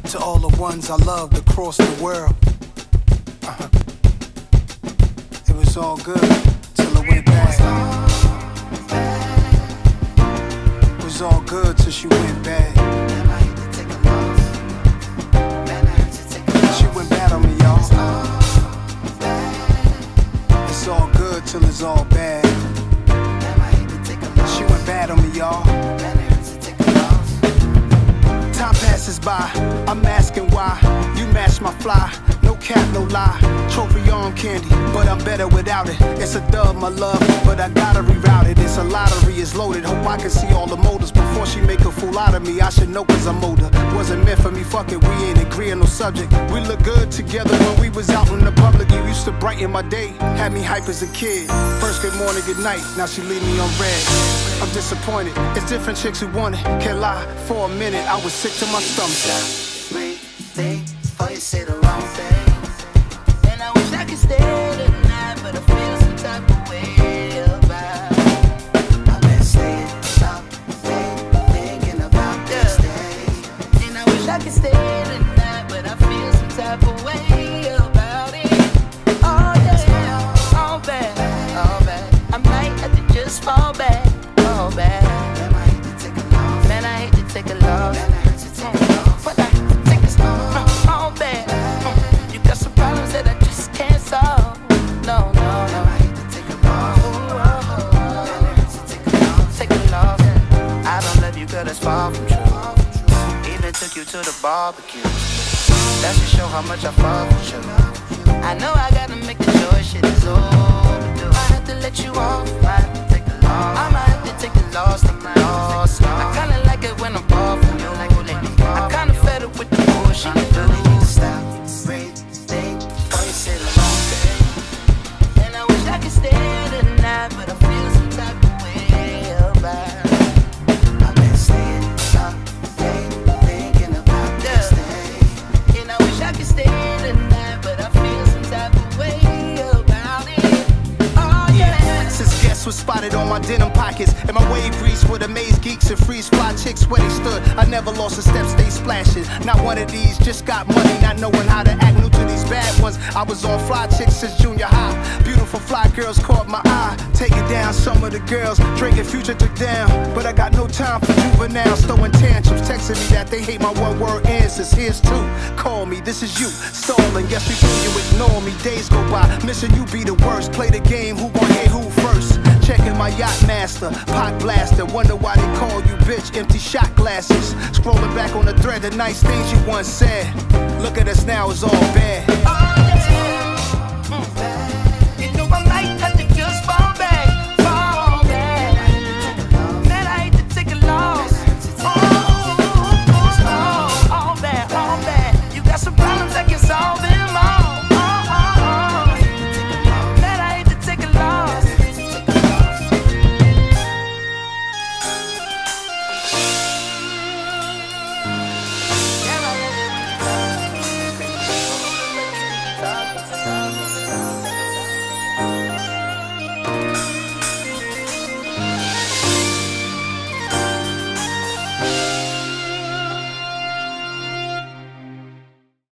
To all the ones I loved across the world. It was all good till it went bad. It was all good till she went bad. She went bad on me, y'all. It's all good till it's all bad. She went bad on me, y'all. Time passes by, I'm asking why. You match my fly, no cap, no lie. Trophy arm candy, but I'm better without it. It's a dub, my love, but I gotta reroute it. It's a lottery, it's loaded. Hope I can see all the motives before she make a fool out of me. I should know cause I'm older. Wasn't meant for me, fuck it, we ain't agree on no subject. We look good together when we was out in the public. You used to brighten my day, had me hype as a kid. First good morning, good night, now she leave me on red. I'm disappointed, it's different chicks who want it. Can't lie, for a minute I was sick to my stomach. Think before you say the wrong thing. And I wish I could stay tonight, but I feel some type of way about. I've been staying up late, thinking about this day. And I wish I could stay tonight, but I feel some type of way about it. Oh yeah, all bad, all bad. I might have to just fall back, fall back. Man, I hate to take a loss. Man, I hate to take a loss. Man, I hate to take a loss. But I take this all bad. You got some problems that I just can't solve. No, no, no. I hate to take a loss. Take a loss. I don't love you, girl, that's far from true. Even took you to the barbecue. That should show how much I fuck with you. I know I gotta make the choice, shit is overdue. I have to let you off, I have to take a loss. I might have to take a loss, take a loss. I kinda like it when I'm far from you. I kinda fed up with the bullshit. Really need to stop, breathe, think before you say the wrong thing. And I wish I could stay tonight, but I feel some type of way about. I've been staying up late, thinking about this day. And I wish I could stay tonight, but I feel some type of way about it. Oh yeah. Since guests was spotted on my denim pockets and my wave grease with amazed geeks and freeze fly chicks where they stood. I never lost a step, stay splashing. Not one of these, just got money, not knowing how to act. New to these bad ones. I was on fly chicks since junior high. Beautiful fly girls caught my eye. Taking down some of the girls, drinking Future took down. But I got no time for juveniles throwing tantrums, texting me that they hate my one word answers. Here's two. Call me, this is you. Stalling, guess before you ignore me. Days go by, missing you be the worst. Play the game, who gon' hit who first? Checking my yacht master, pot blaster. Wonder why they call you bitch, empty shot glasses. Scrolling back on the thread, the nice things you once said. Look at us now, it's all bad.